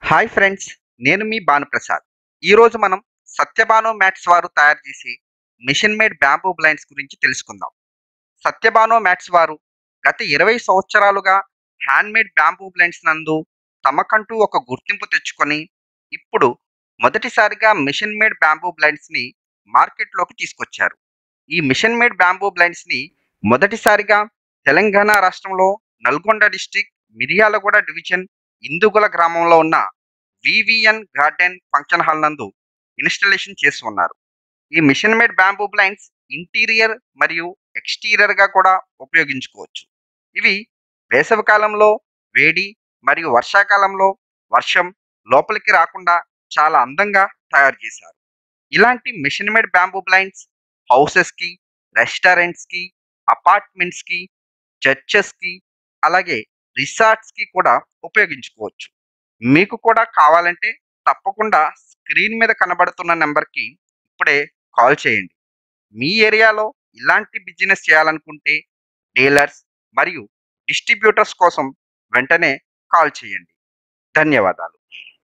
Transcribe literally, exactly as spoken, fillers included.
Hi friends, నేను మీ భానుప్రసాద్. ఈరోజు మనం సత్యభాను మ్యాట్స్ వారు తయారు చేసి మిషన్ మేడ్ బ్యాంబూ బ్లైండ్స్ గురించి తెలుసుకుందాం. సత్యభాను మ్యాట్స్ వారు గత ఇరవై సంవత్సరాలుగా హ్యాండ్మేడ్ బ్యాంబూ బ్లైండ్స్ నందు తమకంటూ ఒక గుర్తింపు తెచ్చుకొని ఇప్పుడు మొదటిసారిగా మిషన్ మేడ్ బ్యాంబూ బ్లైండ్స్ని మార్కెట్లోకి తీసుకొచ్చారు. ఈ మిషన్ మేడ్ బ్యాంబూ బ్లైండ్స్ని మొదటిసారిగా తెలంగాణ రాష్ట్రంలో నల్గొండ డిస్టిక్ మిర్యాలగూడ డివిజన్ ఇందుగుల గ్రామంలో ఉన్న వివిఎన్ గార్డెన్ ఫంక్షన్ హాల్ నందు ఇన్‌స్టాలేషన్ చేసి ఉన్నారు. ఈ machine made bamboo blinds interior మరియు ఎక్స్‌టీరియర్ గా కూడా ఉపయోగించుకోవచ్చు. ఇవి వేసవి కాలంలో వేడి మరియు వర్షాకాలంలో వర్షం లోపలికి రాకుండా చాలా అందంగా తయారు చేశారు. ఇలాంటి మిషన్ మేడ్ బ్యాంబూ బ్లైండ్స్ హౌసెస్‌కి, రెస్టారెంట్స్‌కి, అపార్ట్మెంట్స్‌కి, చర్చెస్‌కి, అలాగే రిసార్ట్స్‌కి కూడా ఉపయోగించుకోవచ్చు. మీకు కూడా కావాలంటే తప్పకుండా స్క్రీన్ మీద కనబడుతున్న నంబర్‌కి ఇప్పుడే కాల్ చేయండి. మీ ఏరియాలో ఇలాంటి బిజినెస్ చేయాలనుకుంటే డీలర్స్ మరియు డిస్ట్రిబ్యూటర్స్ కోసం వెంటనే కాల్ చేయండి. ధన్యవాదాలు.